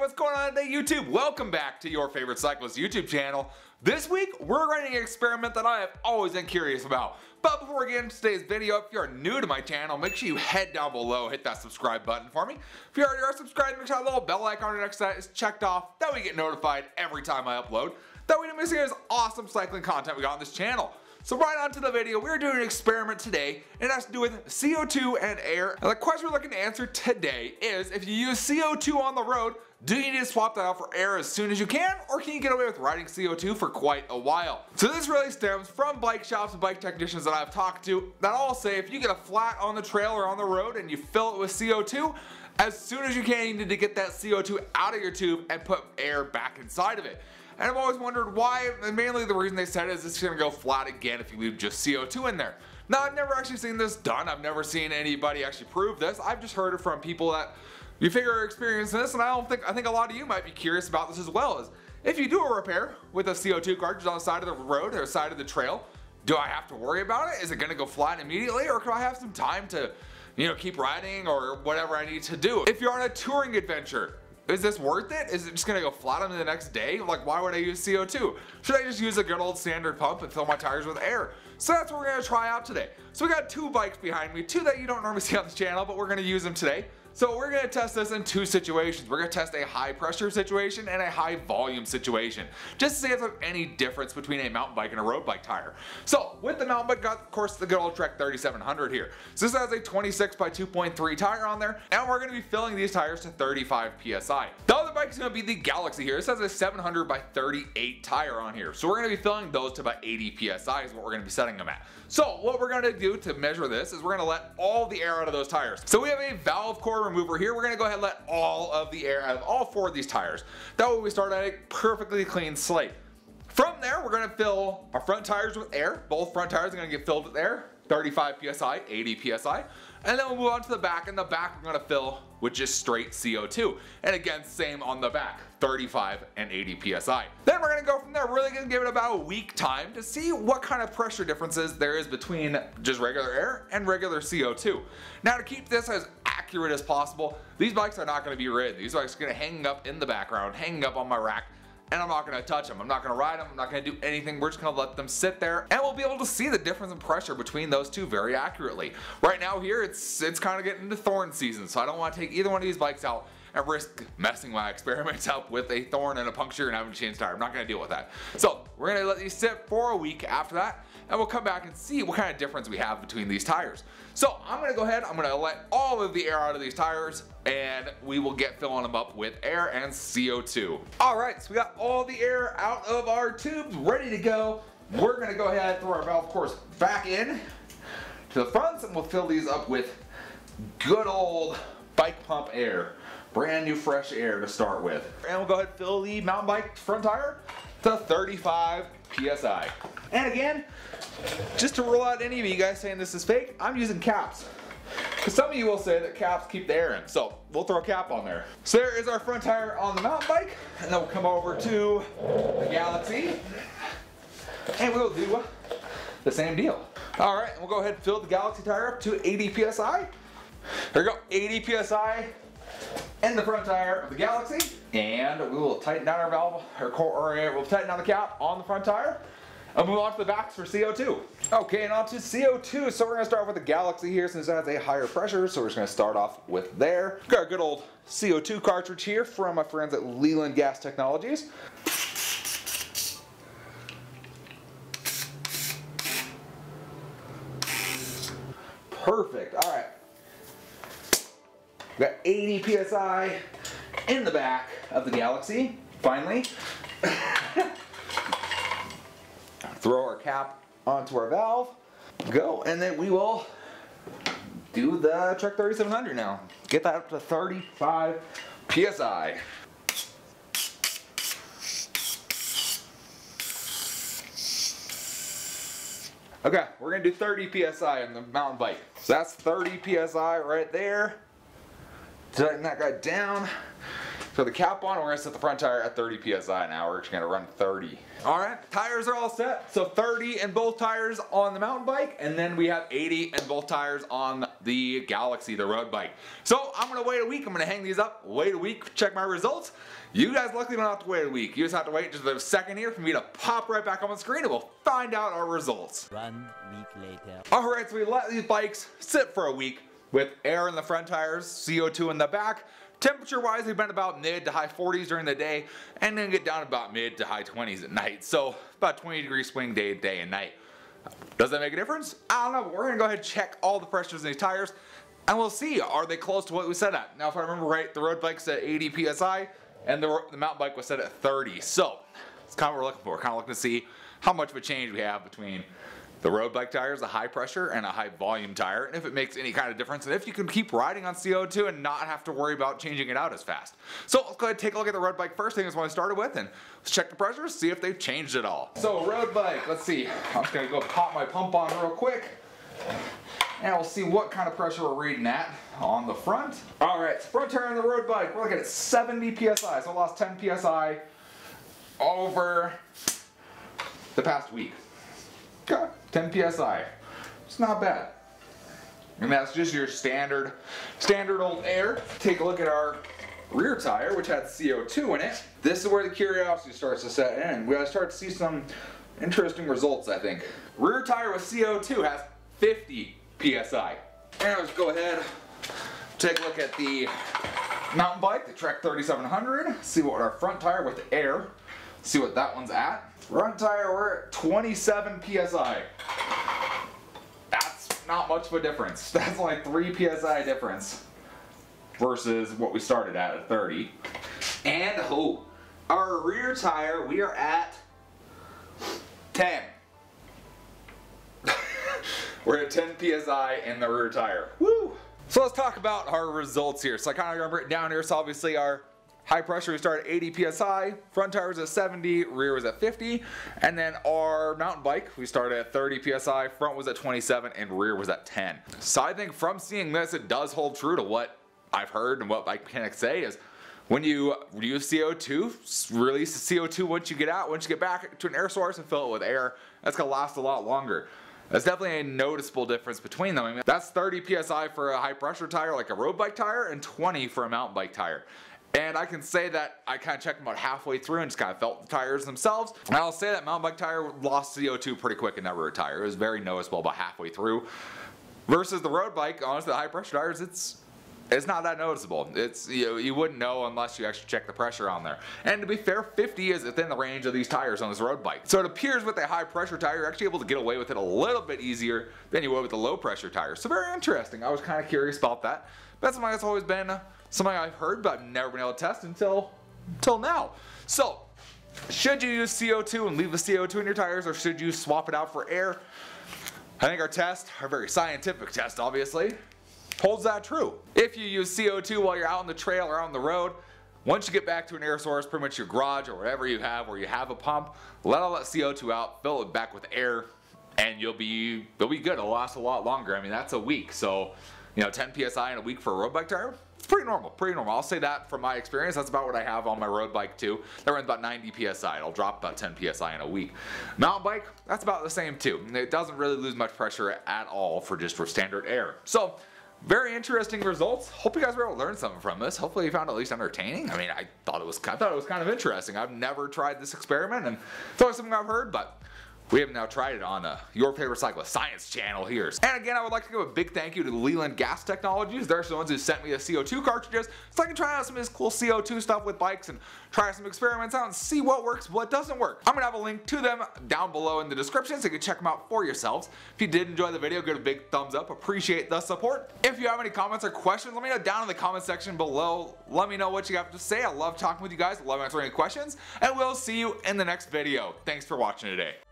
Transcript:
what's going on today, YouTube? Welcome back to your favorite cyclist YouTube channel. This week, we're running an experiment that I have always been curious about. But before we get into today's video, if you're new to my channel, make sure you head down below, hit that subscribe button for me. If you already are subscribed, make sure that little bell icon next to that is checked off. That way you get notified every time I upload. That way you don't miss any of this awesome cycling content we got on this channel. So right on to the video, we're doing an experiment today, and it has to do with CO2 and air. And the question we're looking to answer today is, if you use CO2 on the road, do you need to swap that out for air as soon as you can, or can you get away with riding CO2 for quite a while? So this really stems from bike shops and bike technicians that I've talked to that all say if you get a flat on the trail or on the road and you fill it with CO2, as soon as you can, you need to get that CO2 out of your tube and put air back inside of it. And I've always wondered why, and mainly the reason they said is it's going to go flat again if you leave just CO2 in there. Now, I've never actually seen this done. I've never seen anybody actually prove this. I've just heard it from people that you figure are experiencing this, and I think a lot of you might be curious about this as well. Is if you do a repair with a CO2 cartridge on the side of the road or the side of the trail, do I have to worry about it? Is it going to go flat immediately, or can I have some time to, keep riding or whatever I need to do? If you're on a touring adventure, is this worth it? Is it just gonna go flat on me the next day? Like, why would I use CO2? Should I just use a good old standard pump and fill my tires with air? So that's what we're gonna try out today. So we got two bikes behind me, two that you don't normally see on this channel, but we're gonna use them today. So we're gonna test this in two situations. We're gonna test a high pressure situation and a high volume situation, just to see if there's any difference between a mountain bike and a road bike tire. So with the mountain bike, got of course the good old Trek 3700 here. So this has a 26 by 2.3 tire on there, and we're gonna be filling these tires to 35 PSI. The other bike is gonna be the Galaxy here. This has a 700 by 38 tire on here. So we're gonna be filling those to about 80 PSI is what we're gonna be setting them at. So what we're gonna do to measure this is we're gonna let all the air out of those tires. So we have a valve core remover here. We're gonna go ahead and let all of the air out of all four of these tires. That way we start at a perfectly clean slate. From there, we're gonna fill our front tires with air. Both front tires are gonna get filled with air, 35 PSI, 80 PSI. And then we'll move on to the back. And the back we're gonna fill with just straight CO2. And again, same on the back, 35 and 80 PSI. Then we're gonna go from there. We're really gonna give it about a week time to see what kind of pressure differences there is between just regular air and regular CO2. Now, to keep this as accurate as possible, these bikes are not gonna be ridden. These bikes are gonna hang up in the background, hanging up on my rack, and I'm not gonna touch them. I'm not gonna ride them. I'm not gonna do anything. We're just gonna let them sit there, and we'll be able to see the difference in pressure between those two very accurately. Right now here, it's kind of getting into thorn season, so I don't want to take either one of these bikes out and risk messing my experiments up with a thorn and a puncture and having to change tire. I'm not gonna deal with that. So we're gonna let these sit for a week after that, and we'll come back and see what kind of difference we have between these tires. So I'm gonna go ahead, I'm gonna let all of the air out of these tires, and we will get filling them up with air and CO2. All right, so we got all the air out of our tubes, ready to go. We're gonna go ahead and throw our valve course back in to the fronts, and we'll fill these up with good old bike pump air. Brand new fresh air to start with. And we'll go ahead and fill the mountain bike front tire to 35 PSI. And again, just to rule out any of you guys saying this is fake, I'm using caps. Because some of you will say that caps keep the air in, so we'll throw a cap on there. So there is our front tire on the mountain bike, and then we'll come over to the Galaxy, and we'll do the same deal. All right, we'll go ahead and fill the Galaxy tire up to 80 PSI. There we go, 80 PSI in the front tire of the Galaxy, and we will tighten down our valve, we'll tighten down the cap on the front tire, and move on to the backs for CO2. Okay, and on to CO2. So we're gonna start with the Galaxy here since it has a higher pressure, so we're just gonna start off with there. Got a good old CO2 cartridge here from my friends at Leland Gas Technologies. Perfect, all right. We got 80 PSI in the back of the Galaxy, finally. Throw our cap onto our valve, go, and then we will do the Trek 3700 now. Get that up to 35 PSI. Okay, we're gonna do 30 PSI on the mountain bike. So that's 30 PSI right there. Tighten that guy down. For the cap on, we're going to set the front tire at 30 PSI now. We're just going to run 30. Alright, tires are all set. So 30 in both tires on the mountain bike, and then we have 80 in both tires on the Galaxy, the road bike. So I'm going to wait a week. I'm going to hang these up, wait a week, check my results. You guys luckily don't have to wait a week. You just have to wait just a second here for me to pop right back on the screen and we'll find out our results. 1 week later. Alright, so we let these bikes sit for a week with air in the front tires, CO2 in the back. Temperature wise, they've been about mid to high 40s during the day and then get down to about mid to high 20s at night. So about 20-degree swing day and night. Does that make a difference? I don't know, but we're going to go ahead and check all the pressures in these tires and we'll see, are they close to what we set at? Now if I remember right, the road bike's at 80 PSI and the mountain bike was set at 30. So it's kind of what we're looking for. We're kind of looking to see how much of a change we have between the road bike tires, a high pressure and a high volume tire, and if it makes any kind of difference, and if you can keep riding on CO2 and not have to worry about changing it out as fast. So let's go ahead and take a look at the road bike first thing is what I started with, and let's check the pressures, see if they've changed at all. So road bike, let's see. I'm just gonna go pop my pump on real quick, and we'll see what kind of pressure we're reading at on the front. All right, front tire on the road bike, we're looking at 70 PSI, so I lost 10 PSI over the past week. Okay, 10 PSI. It's not bad. And that's just your standard old air. Take a look at our rear tire, which had CO2 in it. This is where the curiosity starts to set in. We gotta start to see some interesting results, I think. Rear tire with CO2 has 50 PSI. And let's go ahead, take a look at the mountain bike, the Trek 3700. See what our front tire with air, see what that one's at. Front tire, we're at 27 PSI. That's not much of a difference. That's only 3 PSI difference versus what we started at 30. And our rear tire, we are at 10. We're at 10 PSI in the rear tire. Woo! So let's talk about our results here. So I kind of remember it down here. So obviously our high pressure, we started at 80 PSI, front tire was at 70, rear was at 50, and then our mountain bike, we started at 30 PSI, front was at 27, and rear was at 10. So I think from seeing this, it does hold true to what I've heard and what bike mechanics say is when you use CO2, release the CO2 once you get back to an air source and fill it with air, that's gonna last a lot longer. That's definitely a noticeable difference between them. I mean, that's 30 PSI for a high pressure tire like a road bike tire and 20 for a mountain bike tire. And I can say that I kind of checked them about halfway through and just kind of felt the tires themselves. And I'll say that mountain bike tire lost CO2 pretty quick in that rear tire. It was very noticeable about halfway through. Versus the road bike, honestly, the high pressure tires, it's not that noticeable. It's, you wouldn't know unless you actually check the pressure on there. And to be fair, 50 is within the range of these tires on this road bike. So it appears with a high pressure tire, you're actually able to get away with it a little bit easier than you would with a low pressure tire. So very interesting. I was kind of curious about that. But that's something that's always been something I've heard, but I've never been able to test until now. So, should you use CO2 and leave the CO2 in your tires, or should you swap it out for air? I think our test, our very scientific test obviously, holds that true. If you use CO2 while you're out on the trail or out on the road, once you get back to an air source, pretty much your garage or whatever you have where you have a pump, let all that CO2 out, fill it back with air, and you'll be good. It'll last a lot longer. I mean, that's a week, so 10 PSI in a week for a road bike tire, it's pretty normal, I'll say that from my experience. That's about what I have on my road bike too. That runs about 90 PSI. It'll drop about 10 PSI in a week. Mountain bike, that's about the same too. It doesn't really lose much pressure at all for standard air. So, very interesting results. Hope you guys were able to learn something from this. Hopefully you found it at least entertaining. I mean, I thought it was kind of interesting. I've never tried this experiment, and it's always something I've heard, but we have now tried it on Your Favorite Cyclist Science channel here. And again, I would like to give a big thank you to Leland Gas Technologies. They're the ones who sent me the CO2 cartridges, so I can try out some of this cool CO2 stuff with bikes and try some experiments out and see what works, what doesn't work. I'm gonna have a link to them down below in the description so you can check them out for yourselves. If you did enjoy the video, give it a big thumbs up. Appreciate the support. If you have any comments or questions, let me know down in the comment section below. Let me know what you have to say. I love talking with you guys. I love answering any questions, and we'll see you in the next video. Thanks for watching today.